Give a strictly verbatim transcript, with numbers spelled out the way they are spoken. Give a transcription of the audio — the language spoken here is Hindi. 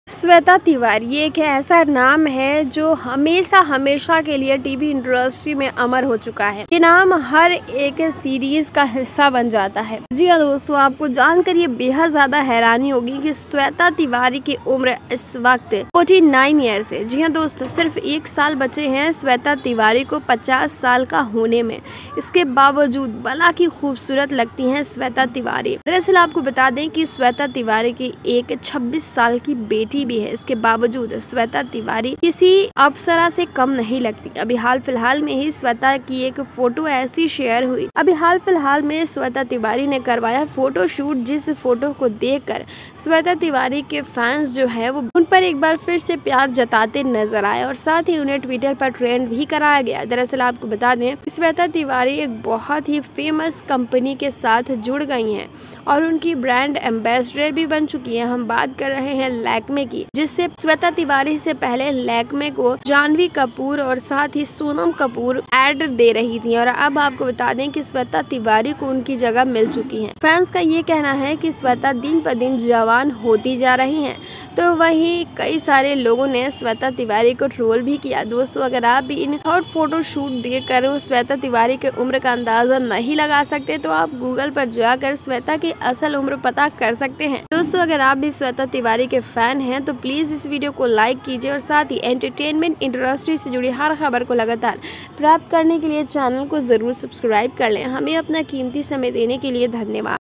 श्वेता तिवारी एक ऐसा नाम है जो हमेशा हमेशा के लिए टीवी इंडस्ट्री में अमर हो चुका है। ये नाम हर एक सीरीज का हिस्सा बन जाता है। जी हाँ दोस्तों, आपको जानकर ये बेहद ज्यादा हैरानी होगी कि श्वेता तिवारी की उम्र इस वक्त उनचास ईयर्स है। जी हाँ दोस्तों, सिर्फ एक साल बचे हैं श्वेता तिवारी को पचास साल का होने में। इसके बावजूद भला की खूबसूरत लगती हैं श्वेता तिवारी। दरअसल आपको बता दें कि श्वेता तिवारी की एक छब्बीस साल की बेटी भी है। इसके बावजूद श्वेता तिवारी किसी अप्सरा से कम नहीं लगती। अभी हाल फिलहाल में ही श्वेता की एक फोटो ऐसी शेयर हुई। अभी हाल फिलहाल में श्वेता तिवारी ने करवाया फोटो शूट, जिस फोटो को देखकर श्वेता तिवारी के फैंस जो है वो उन पर एक बार फिर से प्यार जताते नजर आए और साथ ही उन्हें ट्विटर पर ट्रेंड भी कराया गया। दरअसल आपको बता दें, श्वेता तिवारी एक बहुत ही फेमस कंपनी के साथ जुड़ गई हैं और उनकी ब्रांड एम्बेसडर भी बन चुकी है। हम बात कर रहे हैं लैक्मे की, जिससे श्वेता तिवारी से पहले लैक्मे को जानवी कपूर और साथ ही सोनम कपूर एड दे रही थी और अब आपको बता दें कि श्वेता तिवारी को उनकी जगह मिल चुकी है। फैंस का ये कहना है कि श्वेता दिन पर दिन जवान होती जा रही हैं, तो वहीं कई सारे लोगों ने श्वेता तिवारी को ट्रोल भी किया। दोस्तों, अगर आप भी इन हॉट फोटो शूट देखकर श्वेता तिवारी के उम्र का अंदाजा नहीं लगा सकते तो आप गूगल पर जाकर श्वेता की असल उम्र पता कर सकते हैं। दोस्तों, अगर आप भी श्वेता तिवारी के फैन हैं तो प्लीज इस वीडियो को लाइक कीजिए और साथ ही एंटरटेनमेंट इंडस्ट्री से जुड़ी हर खबर को लगातार प्राप्त करने के लिए चैनल को जरूर सब्सक्राइब कर लें। हमें अपना कीमती समय देने के लिए धन्यवाद।